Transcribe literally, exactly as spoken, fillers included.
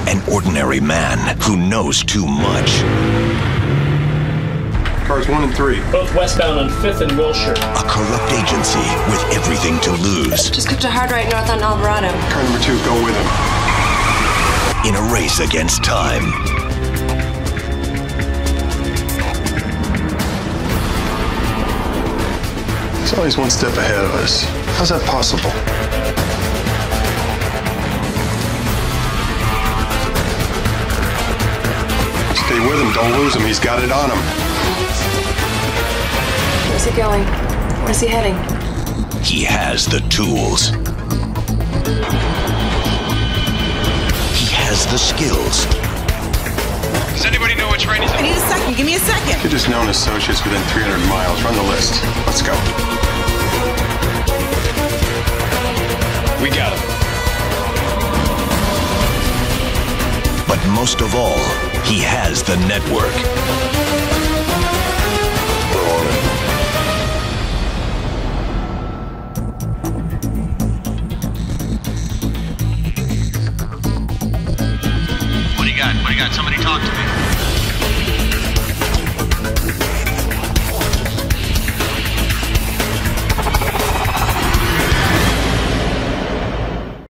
An ordinary man who knows too much. Cars one and three. Both westbound on fifth and Wilshire. A corrupt agency with everything to lose. Just cooked a hard right north on Alvarado. Car number two, go with him. In a race against time. He's always one step ahead of us. How's that possible? Stay with him, don't lose him. He's got it on him. Where's he going? Where's he heading? He has the tools. He has the skills. Does anybody know which train he's on? I need a second. Give me a second. Kid is known associates within three hundred miles. Run the list. Let's go. We got him. But most of all, he has the network. We're on it. What do you got? What do you got? Somebody talk to me.